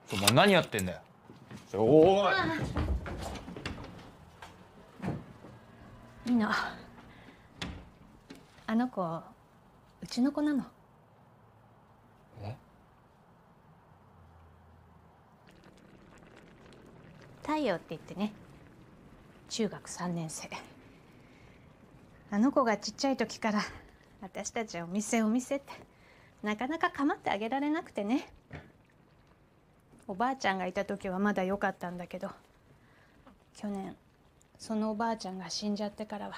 お前何やってんだよ。おい。 いいの。あの子うちの子なの。 え？ 太陽って言ってね、中学3年生。あの子がちっちゃい時から私たちはお店ってなかなか構ってあげられなくてね。おばあちゃんがいた時はまだ良かったんだけど、去年そのおばあちゃんが死んじゃってからは。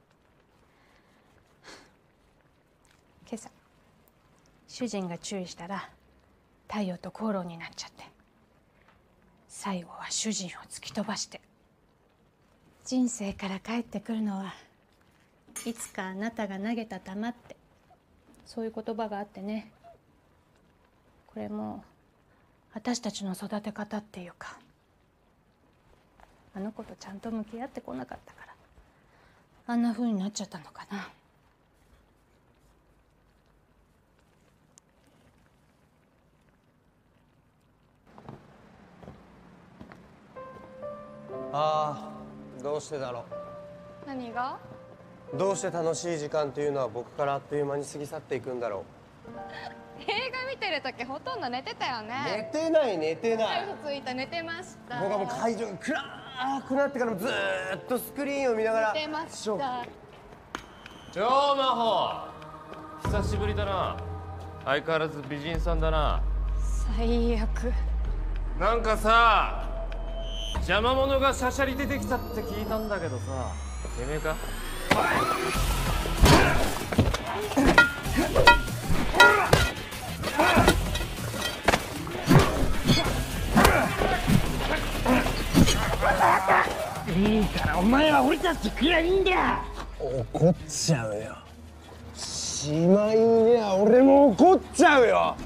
今朝主人が注意したら太陽と口論になっちゃって、最後は主人を突き飛ばして、人生から帰ってくるのはいつかあなたが投げた球って、そういう言葉があってね。これも私たちの育て方っていうか、あの子とちゃんと向き合ってこなかったからあんな風になっちゃったのかな。 ああ、どうしてだろう。何が？ どうして楽しい時間っていうのは僕からあっという間に過ぎ去っていくんだろ映画見てる時ほとんど寝てたよね。 寝てない寝てない。 嘘ついた、寝てました。 僕はもう会場が暗くなってからもずーっとスクリーンを見ながら寝てました。 よー真帆、久しぶりだな。相変わらず美人さんだな。 最悪。 なんかさ、邪魔者がシャシャリ出てきたって聞いたんだけどさ、てめえか？ いいからお前は俺たちくらいいいんだ。 怒っちゃうよ。しまいには俺も怒っちゃうよ。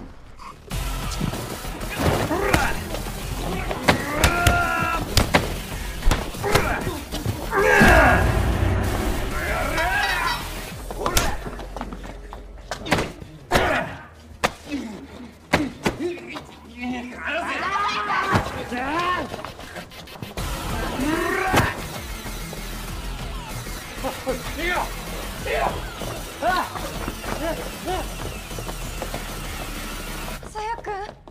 さやくん。